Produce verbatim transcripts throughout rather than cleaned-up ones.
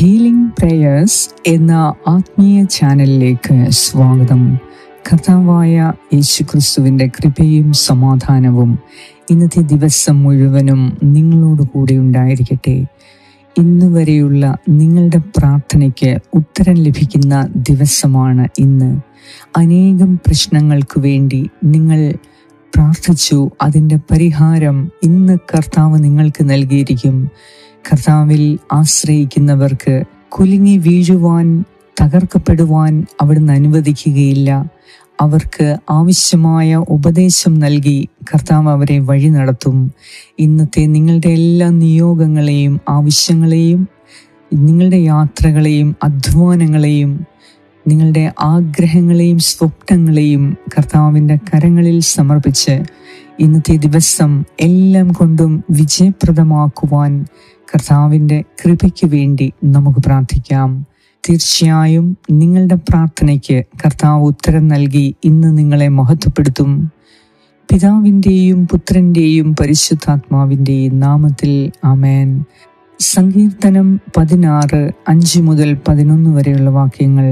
Healing prayers എന്ന ആത്മീയ ചാനലിലേക്ക് സ്വാഗതം. കർത്താവായ യേശുക്രിസ്തുവിൻ്റെ കൃപയും സമാധാനവും ഇന്നത്തെ ദിവസം മുഴുവനും നിങ്ങളോട് കൂടെ ഉണ്ടായിരിക്കട്ടെ. ഇന്ന് വരെയുള്ള നിങ്ങളുടെ പ്രാർത്ഥനയ്ക്ക് ഉത്തരം ലഭിക്കുന്ന ദിവസമാണ് ഇന്ന്. അനേകം പ്രശ്നങ്ങൾക്ക് വേണ്ടി നിങ്ങൾ പ്രാർത്ഥിച്ചു. അതിൻ്റെ പരിഹാരം ഇന്ന് കർത്താവ് നിങ്ങൾക്ക് നൽകിയിരിക്കും. കർത്താവിൽ ആശ്രയിക്കുന്നവർക്ക് കുലുങ്ങി വീഴുവാൻ, തകർക്കപ്പെടുവാൻ അവിടുന്ന് അനുവദിക്കുകയില്ല. അവർക്ക് ആവശ്യമായ ഉപദേശം നൽകി കർത്താവ് അവരെ വഴി നടത്തും. ഇന്നത്തെ നിങ്ങളുടെ എല്ലാ നിയോഗങ്ങളെയും ആവശ്യങ്ങളെയും നിങ്ങളുടെ യാത്രകളെയും അധ്വാനങ്ങളെയും നിങ്ങളുടെ ആഗ്രഹങ്ങളെയും സ്വപ്നങ്ങളെയും കർത്താവിൻ്റെ കരങ്ങളിൽ സമർപ്പിച്ച് ഇന്നത്തെ ദിവസം എല്ലാം കൊണ്ടും വിജയപ്രദമാക്കുവാൻ കർത്താവിൻ്റെ കൃപയ്ക്ക് വേണ്ടി നമുക്ക് പ്രാർത്ഥിക്കാം. തീർച്ചയായും നിങ്ങളുടെ പ്രാർത്ഥനയ്ക്ക് കർത്താവ് ഉത്തരം നൽകി ഇന്ന് നിങ്ങളെ മഹത്വപ്പെടുത്തും. പിതാവിൻ്റെയും പുത്രൻ്റെയും പരിശുദ്ധാത്മാവിൻ്റെയും നാമത്തിൽ ആമേൻ. സങ്കീർത്തനം പതിനാറ് അഞ്ച് മുതൽ പതിനൊന്ന് വരെയുള്ള വാക്യങ്ങൾ.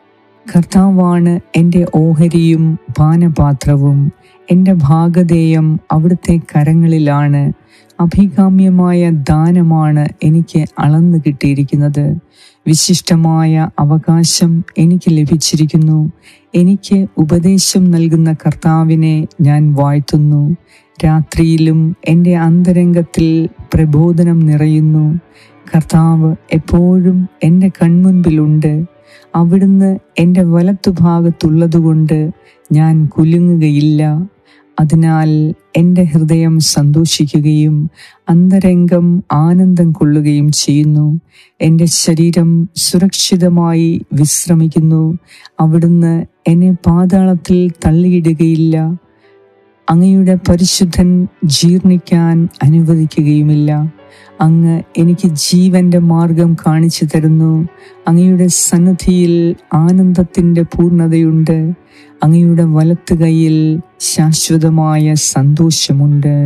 കർത്താവാണ് എൻ്റെ ഓഹരിയും പാനപാത്രവും, എൻ്റെ ഭാഗധേയം അവിടുത്തെ കരങ്ങളിലാണ്. അഭികാമ്യമായ ദാനമാണ് എനിക്ക് അളന്നു കിട്ടിയിരിക്കുന്നത്. വിശിഷ്ടമായ അവകാശം എനിക്ക് ലഭിച്ചിരിക്കുന്നു. എനിക്ക് ഉപദേശം നൽകുന്ന കർത്താവിനെ ഞാൻ വാഴ്ത്തുന്നു. രാത്രിയിലും എൻ്റെ അന്തരംഗത്തിൽ പ്രബോധനം നിറയുന്നു. കർത്താവ് എപ്പോഴും എൻ്റെ കൺമുൻപിലുണ്ട്. അവിടുന്ന് എൻ്റെ വലത്തുഭാഗത്തുള്ളതുകൊണ്ട് ഞാൻ കുലുങ്ങുകയില്ല. അതിനാൽ എൻ്റെ ഹൃദയം സന്തോഷിക്കുകയും അന്തരംഗം ആനന്ദം കൊള്ളുകയും ചെയ്യുന്നു. എൻ്റെ ശരീരം സുരക്ഷിതമായി വിശ്രമിക്കുന്നു. അവിടുന്ന് എന്നെ പാതാളത്തിൽ തള്ളിയിടുകയില്ല. അങ്ങയുടെ പരിശുദ്ധൻ ജീർണിക്കാൻ അനുവദിക്കുകയുമില്ല. അങ്ങ് എനിക്ക് ജീവന്റെ മാർഗം കാണിച്ചു തരുന്നു. അങ്ങയുടെ സന്നിധിയിൽ ആനന്ദത്തിൻ്റെ പൂർണ്ണതയുണ്ട്. അങ്ങയുടെ വലത്ത് കൈയിൽ ശാശ്വതമായ സന്തോഷമുണ്ട്.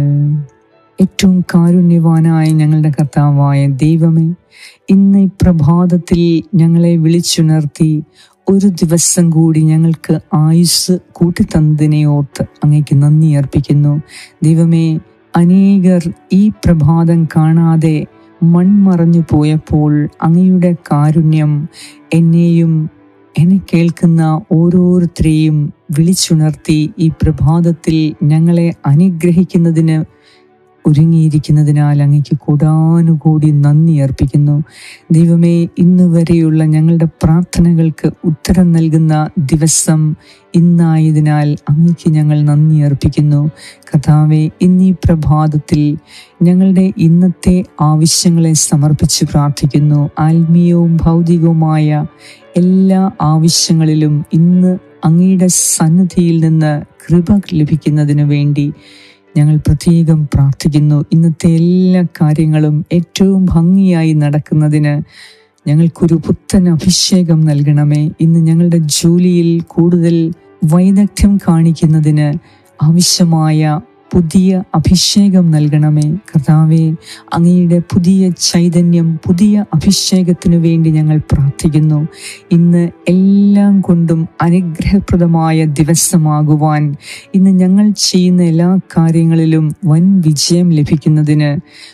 ഏറ്റവും കാരുണ്യവാനായ ഞങ്ങളുടെ കർത്താവായ ദൈവമേ, ഇന്ന് ഈ പ്രഭാതത്തിൽ ഞങ്ങളെ വിളിച്ചുണർത്തി ഒരു ദിവസം കൂടി ഞങ്ങൾക്ക് ആയുസ് കൂട്ടിത്തന്നതിനെ ഓർത്ത് അങ്ങേക്ക് നന്ദി അർപ്പിക്കുന്നു. ദൈവമേ, അനേകർ ഈ പ്രഭാതം കാണാതെ മൺമറഞ്ഞു പോയപ്പോൾ അങ്ങയുടെ കാരുണ്യം എന്നെയും എന്നെ കേൾക്കുന്ന ഓരോരുത്തരെയും വിളിച്ചുണർത്തി ഈ പ്രഭാതത്തിൽ ഞങ്ങളെ അനുഗ്രഹിക്കുന്നതിന് ഒരുങ്ങിയിരിക്കുന്നതിനാൽ അങ്ങേക്ക് കോടാനുകൂടി നന്ദി അർപ്പിക്കുന്നു. ദൈവമേ, ഇന്ന് വരെയുള്ള ഞങ്ങളുടെ പ്രാർത്ഥനകൾക്ക് ഉത്തരം നൽകുന്ന ദിവസം ഇന്നായതിനാൽ അങ്ങേക്ക് ഞങ്ങൾ നന്ദി അർപ്പിക്കുന്നു. കർത്താവേ, ഇന്നീ പ്രഭാതത്തിൽ ഞങ്ങളുടെ ഇന്നത്തെ ആവശ്യങ്ങളെ സമർപ്പിച്ച് പ്രാർത്ഥിക്കുന്നു. ആത്മീയവും ഭൗതികവുമായ എല്ലാ ആവശ്യങ്ങളിലും ഇന്ന് അങ്ങയുടെ സന്നിധിയിൽ നിന്ന് കൃപ ലഭിക്കുന്നതിന് വേണ്ടി ഞങ്ങൾ പ്രത്യേകം പ്രാർത്ഥിക്കുന്നു. ഇന്നത്തെ എല്ലാ കാര്യങ്ങളും ഏറ്റവും ഭംഗിയായി നടക്കുന്നതിന് ഞങ്ങൾക്കൊരു പുത്തൻ അഭിഷേകം നൽകണമേ. ഇന്ന് ഞങ്ങളുടെ ജോലിയിൽ കൂടുതൽ വൈദഗ്ധ്യം കാണിക്കുന്നതിന് ആവശ്യമായ പുതിയ അഭിഷേകം നൽകണമേ. കർത്താവേ, അങ്ങയുടെ പുതിയ ചൈതന്യം, പുതിയ അഭിഷേകത്തിനു വേണ്ടി ഞങ്ങൾ പ്രാർത്ഥിക്കുന്നു. ഇന്ന് എല്ലാം കൊണ്ടും അനുഗ്രഹപ്രദമായ ദിവസമാകുവാൻ, ഇന്ന് ഞങ്ങൾ ചെയ്യുന്ന എല്ലാ കാര്യങ്ങളിലും വൻ വിജയം ലഭിക്കുന്നതിന്,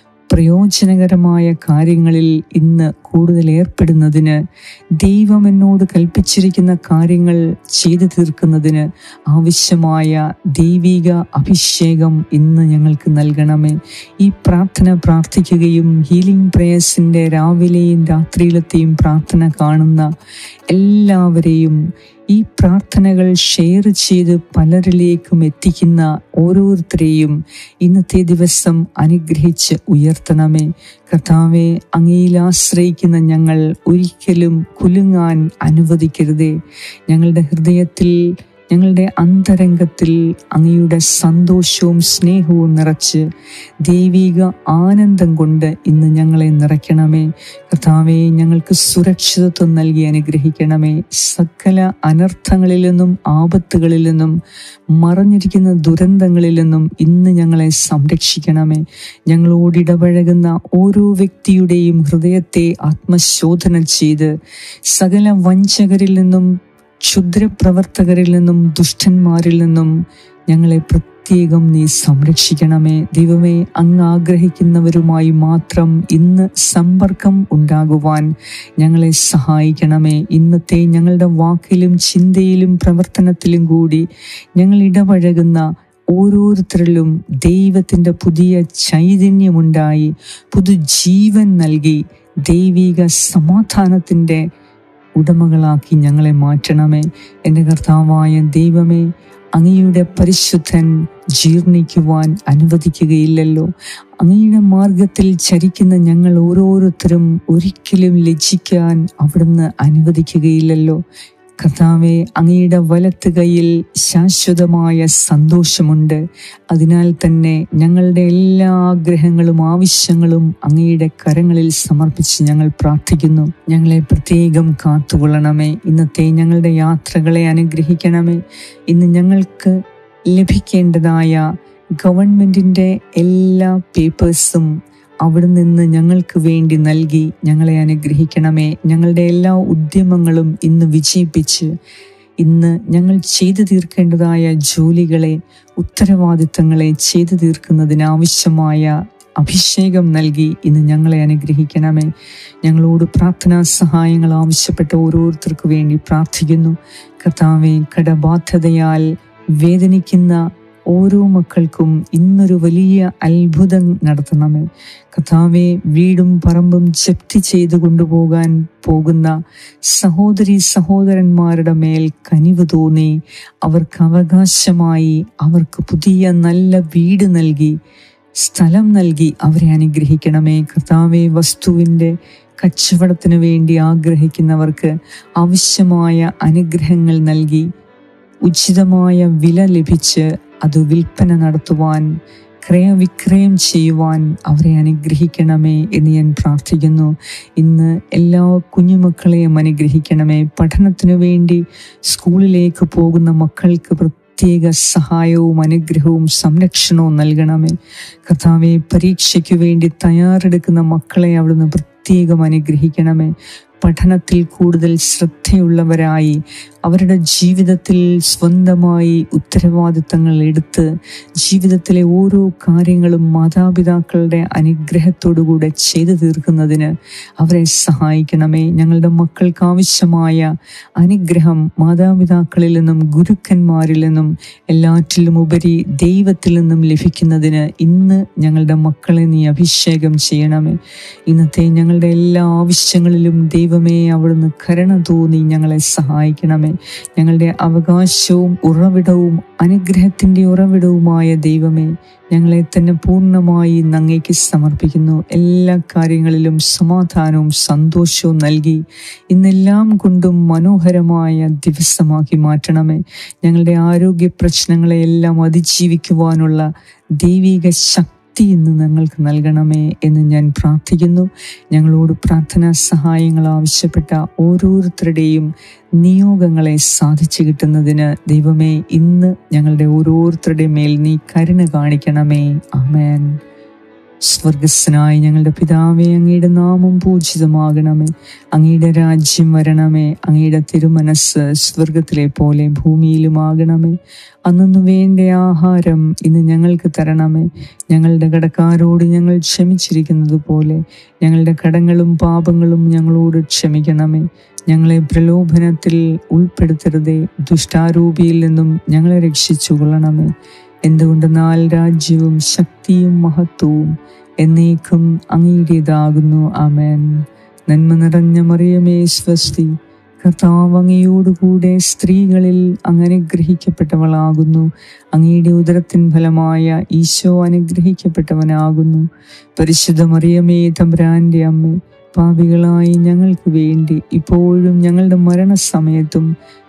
പ്രയോജനകരമായ കാര്യങ്ങളിൽ ഇന്ന് കൂടുതൽ ഏർപ്പെടുന്നതിന്, ദൈവം എന്നോട് കൽപ്പിച്ചിരിക്കുന്ന കാര്യങ്ങൾ ചെയ്തു തീർക്കുന്നതിന് ആവശ്യമായ ദൈവിക അഭിഷേകം ഇന്ന് ഞങ്ങൾക്ക് നൽകണമേ. ഈ പ്രാർത്ഥന പ്രാർത്ഥിക്കുകയും ഹീലിംഗ് പ്രേയേഴ്സിൻ്റെ രാവിലെയും രാത്രിയിലത്തെയും പ്രാർത്ഥന കാണുന്ന എല്ലാവരെയും, ഈ പ്രാർത്ഥനകൾ ഷെയർ ചെയ്ത് പലരിലേക്കും എത്തിക്കുന്ന ഓരോരുത്തരെയും ഇന്നത്തെ ദിവസം അനുഗ്രഹിച്ച് ഉയർത്തണമേ. കർത്താവെ, അങ്ങയിൽ ആശ്രയിക്കുന്ന ഞങ്ങൾ ഒരിക്കലും കുലുങ്ങാൻ അനുവദിക്കരുതേ. ഞങ്ങളുടെ ഹൃദയത്തിൽ ഞങ്ങളുടെ അന്തരംഗത്തിൽ അങ്ങയുടെ സന്തോഷവും സ്നേഹവും നിറച്ച് ദൈവിക ആനന്ദം കൊണ്ട് ഇന്ന് ഞങ്ങളെ നിറയ്ക്കണമേ. കർത്താവേ, ഞങ്ങൾക്ക് സുരക്ഷിതത്വം നൽകി അനുഗ്രഹിക്കണമേ. സകല അനർത്ഥങ്ങളിൽ നിന്നും ആപത്തുകളിൽ നിന്നും മറഞ്ഞിരിക്കുന്ന ദുരന്തങ്ങളിൽ നിന്നും ഇന്ന് ഞങ്ങളെ സംരക്ഷിക്കണമേ. ഞങ്ങളോട് ഇടപഴകുന്ന ഓരോ വ്യക്തിയുടെയും ഹൃദയത്തെ ആത്മശോധന ചെയ്ത് സകല വഞ്ചകരിൽ നിന്നും, ക്ഷുദ്രപ്രവർത്തകരിൽ നിന്നും, ദുഷ്ടന്മാരിൽ നിന്നും ഞങ്ങളെ പ്രത്യേകം നീ സംരക്ഷിക്കണമേ. ദൈവമേ, അങ്ങ് ആഗ്രഹിക്കുന്നവരുമായി മാത്രം ഇന്ന് സമ്പർക്കം ഉണ്ടാകുവാൻ ഞങ്ങളെ സഹായിക്കണമേ. ഇന്നത്തെ ഞങ്ങളുടെ വാക്കിലും ചിന്തയിലും പ്രവർത്തനത്തിലും കൂടി ഞങ്ങൾ ഇടപഴകുന്ന ഓരോരുത്തരിലും ദൈവത്തിൻ്റെ പുതിയ ചൈതന്യമുണ്ടായി പുതുജീവൻ നൽകി ദൈവിക സമാധാനത്തിൻ്റെ ഉടമകളാക്കി ഞങ്ങളെ മാറ്റണമേ. എൻ്റെ കർത്താവായ ദൈവമേ, അങ്ങയുടെ പരിശുദ്ധൻ ജീർണിക്കുവാൻ അനുവദിക്കുകയില്ലല്ലോ. അങ്ങയുടെ മാർഗത്തിൽ ചരിക്കുന്ന ഞങ്ങൾ ഓരോരുത്തരും ഒരിക്കലും ലജ്ജിക്കാൻ അവിടുന്ന് അനുവദിക്കുകയില്ലല്ലോ. കർത്താവേ, അങ്ങയുടെ വലത്ത് കൈയിൽ ശാശ്വതമായ സന്തോഷമുണ്ട്. അതിനാൽ തന്നെ ഞങ്ങളുടെ എല്ലാ ആഗ്രഹങ്ങളും ആവശ്യങ്ങളും അങ്ങയുടെ കരങ്ങളിൽ സമർപ്പിച്ച് ഞങ്ങൾ പ്രാർത്ഥിക്കുന്നു. ഞങ്ങളെ പ്രത്യേകം കാത്തുകൊള്ളണമേ. ഇന്നത്തെ ഞങ്ങളുടെ യാത്രകളെ അനുഗ്രഹിക്കണമേ. ഇന്ന് ഞങ്ങൾക്ക് ലഭിക്കേണ്ടതായ ഗവൺമെൻറ്റിൻ്റെ എല്ലാ പേപ്പേഴ്സും അവിടെ നിന്ന് ഞങ്ങൾക്ക് വേണ്ടി നൽകി ഞങ്ങളെ അനുഗ്രഹിക്കണമേ. ഞങ്ങളുടെ എല്ലാ ഉദ്യമങ്ങളും ഇന്ന് വിജയിപ്പിച്ച് ഇന്ന് ഞങ്ങൾ ചെയ്തു തീർക്കേണ്ടതായ ജോലികളെ, ഉത്തരവാദിത്തങ്ങളെ ചെയ്തു തീർക്കുന്നതിനാവശ്യമായ അഭിഷേകം നൽകി ഇന്ന് ഞങ്ങളെ അനുഗ്രഹിക്കണമേ. ഞങ്ങളോട് പ്രാർത്ഥനാ സഹായങ്ങൾ ആവശ്യപ്പെട്ട ഓരോരുത്തർക്കു വേണ്ടി പ്രാർത്ഥിക്കുന്നു. കർത്താവേ, കടബാധ്യതയാൽ വേദനിക്കുന്ന ഓരോ മക്കൾക്കും ഇന്നൊരു വലിയ അത്ഭുതം നടത്തണമേ. കർത്താവേ, വീടും പറമ്പും ജപ്തി ചെയ്തു കൊണ്ടുപോകാൻ പോകുന്ന സഹോദരി സഹോദരന്മാരുടെ മേൽ കനിവ് തോന്നി അവർക്ക് അവകാശമായി അവർക്ക് പുതിയ നല്ല വീട് നൽകി, സ്ഥലം നൽകി അവരെ അനുഗ്രഹിക്കണമേ. കർത്താവേ, വസ്തുവിൻ്റെ കച്ചവടത്തിന് വേണ്ടി ആഗ്രഹിക്കുന്നവർക്ക് ആവശ്യമായ അനുഗ്രഹങ്ങൾ നൽകി ഉചിതമായ വില ലഭിച്ച് അത് വിൽപ്പന നടത്തുവാൻ, ക്രയവിക്രയം ചെയ്യുവാൻ അവരെ അനുഗ്രഹിക്കണമേ എന്ന് ഞാൻ പ്രാർത്ഥിക്കുന്നു. ഇന്ന് എല്ലാ കുഞ്ഞുമക്കളെയും അനുഗ്രഹിക്കണമേ. പഠനത്തിനു വേണ്ടി സ്കൂളിലേക്ക് പോകുന്ന മക്കൾക്ക് പ്രത്യേക സഹായവും അനുഗ്രഹവും സംരക്ഷണവും നൽകണമേ. കർത്താവേ, പരീക്ഷയ്ക്ക് വേണ്ടി തയ്യാറെടുക്കുന്ന മക്കളെ അവിടുന്ന് പ്രത്യേകം അനുഗ്രഹിക്കണമേ. പഠനത്തിൽ കൂടുതൽ ശ്രദ്ധയുള്ളവരായി അവരുടെ ജീവിതത്തിൽ സ്വന്തമായി ഉത്തരവാദിത്തങ്ങൾ എടുത്ത് ജീവിതത്തിലെ ഓരോ കാര്യങ്ങളും മാതാപിതാക്കളുടെ അനുഗ്രഹത്തോടുകൂടെ ചെയ്തു തീർക്കുന്നതിന് അവരെ സഹായിക്കണമേ. ഞങ്ങളുടെ മക്കൾക്ക് ആവശ്യമായ അനുഗ്രഹം മാതാപിതാക്കളിൽ നിന്നും, ഗുരുക്കന്മാരിൽ നിന്നും, എല്ലാറ്റിലും ഉപരി ദൈവത്തിൽ നിന്നും ലഭിക്കുന്നതിന് ഇന്ന് ഞങ്ങളുടെ മക്കളെ നീ അഭിഷേകം ചെയ്യണമേ. ഇന്നത്തെ ഞങ്ങളുടെ എല്ലാ ആവശ്യങ്ങളിലും ദൈവമേ അവിടുന്ന് കരുണ തോന്നി ഞങ്ങളെ സഹായിക്കണമേ. ഞങ്ങളുടെ അവകാശവും ഉറവിടവും അനുഗ്രഹത്തിൻ്റെ ഉറവിടവുമായ ദൈവമേ, ഞങ്ങളെ തന്നെ പൂർണ്ണമായി അങ്ങേക്ക് സമർപ്പിക്കുന്നു. എല്ലാ കാര്യങ്ങളിലും സമാധാനവും സന്തോഷവും നൽകി ഇന്നെല്ലാം കൊണ്ടും മനോഹരമായ ദിവസമാക്കി മാറ്റണമേ. ഞങ്ങളുടെ ആരോഗ്യ പ്രശ്നങ്ങളെയെല്ലാം അതിജീവിക്കുവാനുള്ള ദൈവിക ശക്തി ഇന്ന് ഞങ്ങൾക്ക് നൽകണമേ എന്ന് ഞാൻ പ്രാർത്ഥിക്കുന്നു. ഞങ്ങളോട് പ്രാർത്ഥനാ സഹായങ്ങൾ ആവശ്യപ്പെട്ട ഓരോരുത്തരുടെയും നിയോഗങ്ങളെ സാധിച്ചു കിട്ടുന്നതിന് ദൈവമേ ഇന്ന് ഞങ്ങളുടെ ഓരോരുത്തരുടെ മേൽ നീ കരുണ കാണിക്കണമേ. ആമേൻ. സ്വർഗസ്സനായ ഞങ്ങളുടെ പിതാവേ, അങ്ങയുടെ നാമം പൂജിതമാകണമേ. അങ്ങയുടെ രാജ്യം വരണമേ. അങ്ങയുടെ തിരുമനസ് സ്വർഗത്തിലെ പോലെ ഭൂമിയിലുമാകണമേ. അന്നു വേണ്ട ആഹാരം ഇന്ന് ഞങ്ങൾക്ക് തരണമേ. ഞങ്ങളുടെ കടക്കാരോട് ഞങ്ങൾ ക്ഷമിച്ചിരിക്കുന്നത് പോലെ ഞങ്ങളുടെ കടങ്ങളും പാപങ്ങളും ഞങ്ങളോട് ക്ഷമിക്കണമേ. ഞങ്ങളെ പ്രലോഭനത്തിൽ ഉൾപ്പെടുത്തരുതേ, ദുഷ്ടാരൂപിയിൽ നിന്നും ഞങ്ങളെ രക്ഷിച്ചു കൊള്ളണമേ. എന്തുകൊണ്ടെന്നാൽ രാജ്യവും ശക്തിയും മഹത്വവും എന്നേക്കും അങ്ങയുടേതാകുന്നു. ആമേൻ. നന്മ നിറഞ്ഞ മറിയമേ സ്വസ്തി, കർത്താവ് അങ്ങയോടുകൂടെ സ്ത്രീകളിൽ അങ്ങ് അനുഗ്രഹിക്കപ്പെട്ടവളാകുന്നു. അങ്ങയുടെ ഉദരത്തിൻ ഫലമായ ഈശോ അനുഗ്രഹിക്കപ്പെട്ടവനാകുന്നു. പരിശുദ്ധ മറിയമേ തമ്പുരാന്റെ അമ്മേ, പാപികളായി ഞങ്ങൾക്ക് വേണ്ടി ഇപ്പോഴും ഞങ്ങളുടെ മരണസമയത്തും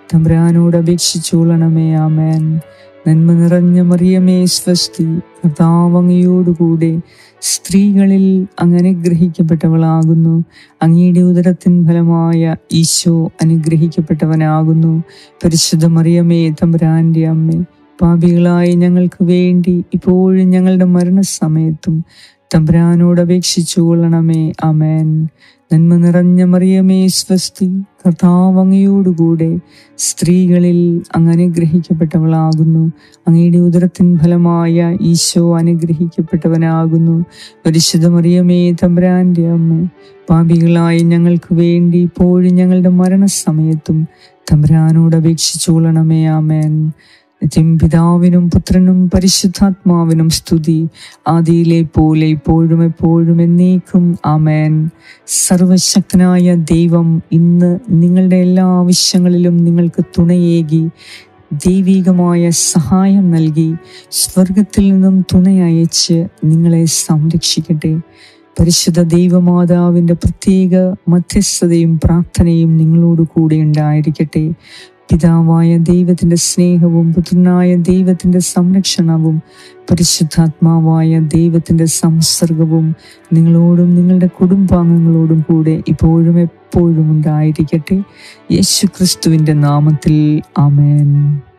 തമ്പുരാനോട് അപേക്ഷിച്ചോളണമേ. ആമേൻ. നന്മ നിറഞ്ഞ മറിയമേ സ്വസ്തി, കർത്താവ് അങ്ങയോടുകൂടെ സ്ത്രീകളിൽ അങ്ങ് അനുഗ്രഹിക്കപ്പെട്ടവളാകുന്നു. അങ്ങയുടെ ഉദരത്തിൻ ഫലമായ ഈശോ അനുഗ്രഹിക്കപ്പെട്ടവനാകുന്നു. പരിശുദ്ധ മറിയമേ തമ്പുരാന്റെ അമ്മേ, പാപികളായ ഞങ്ങൾക്ക് വേണ്ടി ഇപ്പോഴും ഞങ്ങളുടെ മരണസമയത്തും തമ്പുരാനോട് അപേക്ഷിച്ചു കൊള്ളണമേ. ആമേൻ. നന്മ നിറഞ്ഞ മറിയമേ സ്വസ്തി, കർത്താവ് അങ്ങയോടുകൂടെ സ്ത്രീകളിൽ അങ്ങ് അനുഗ്രഹിക്കപ്പെട്ടവളാകുന്നു. അങ്ങയുടെ ഉദരത്തിൻ ഫലമായ ഈശോ അനുഗ്രഹിക്കപ്പെട്ടവനാകുന്നു. പരിശുദ്ധ മറിയമേ തമ്പുരാന്റെ അമ്മ, പാപികളായ ഞങ്ങൾക്ക് വേണ്ടി ഇപ്പോഴും ഞങ്ങളുടെ മരണസമയത്തും തമ്പുരാനോട് അപേക്ഷിച്ചു കൊള്ളണമേ. ആമേൻ. നിത്യം പിതാവിനും പുത്രനും പരിശുദ്ധാത്മാവിനും സ്തുതി, ആദിയിലെ പോലെ ഇപ്പോഴും എപ്പോഴും എന്നേക്കും. ആമേൻ. സർവശക്തനായ ദൈവം ഇന്ന് നിങ്ങളുടെ എല്ലാ ആവശ്യങ്ങളിലും നിങ്ങൾക്ക് തുണയേകി ദൈവികമായ സഹായം നൽകി സ്വർഗത്തിൽ നിന്നും തുണയയച്ച് നിങ്ങളെ സംരക്ഷിക്കട്ടെ. പരിശുദ്ധ ദൈവമാതാവിൻ്റെ പ്രത്യേക മധ്യസ്ഥതയും പ്രാർത്ഥനയും നിങ്ങളോട് കൂടെ ഉണ്ടായിരിക്കട്ടെ. പിതാവായ ദൈവത്തിൻ്റെ സ്നേഹവും പുത്രനായ ദൈവത്തിൻ്റെ സംരക്ഷണവും പരിശുദ്ധാത്മാവായ ദൈവത്തിൻ്റെ സംസർഗവും നിങ്ങളോടും നിങ്ങളുടെ കുടുംബാംഗങ്ങളോടും കൂടെ ഇപ്പോഴും എപ്പോഴും ഉണ്ടായിരിക്കട്ടെ. യേശു ക്രിസ്തുവിൻ്റെ നാമത്തിൽ. ആമേൻ.